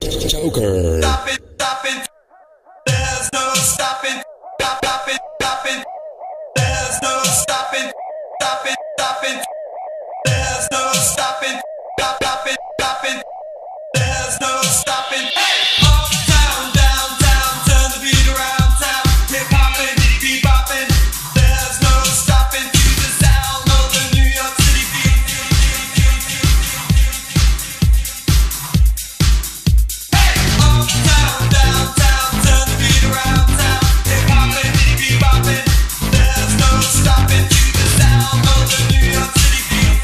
Joker. Stop it, stop it. There's no stopping. Stop it, stop it. There's no stopping. Stop it, stop it. There's no stopping. Stop it, stop it. There's no stopping. Hey, uptown, downtown, turn the beat around town. Hip hopping, beat bopping. There's no stopping to the sound of the New York City beat. Hey, uptown, downtown, turn the beat around town. Hip hopping, beat bopping. There's no stopping to the sound of the New York City beat.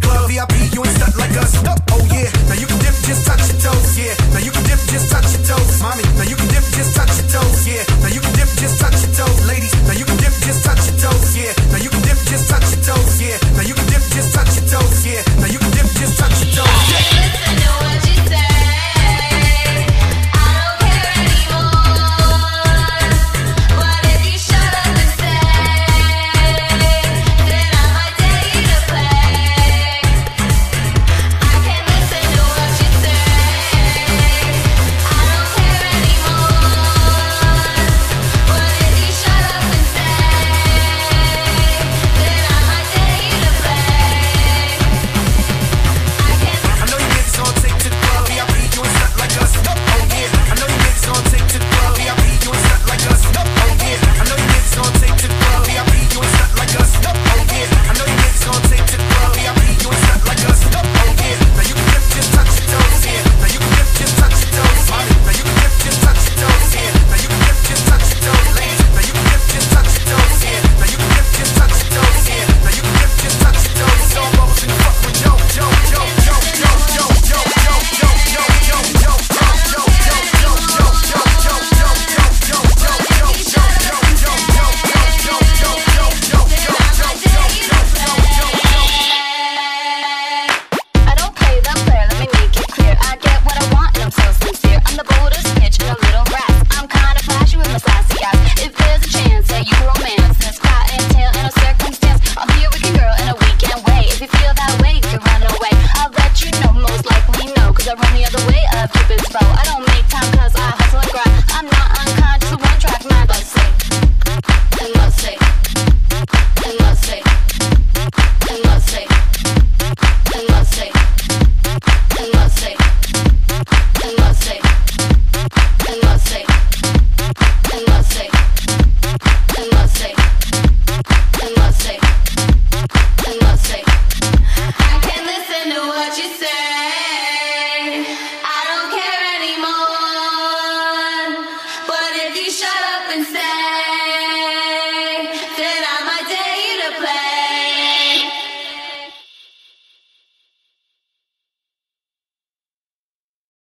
VIP, you ain't stuck like us. Oh yeah, now you can dip, just touch your toes. Yeah, now you can dip, just touch your toes.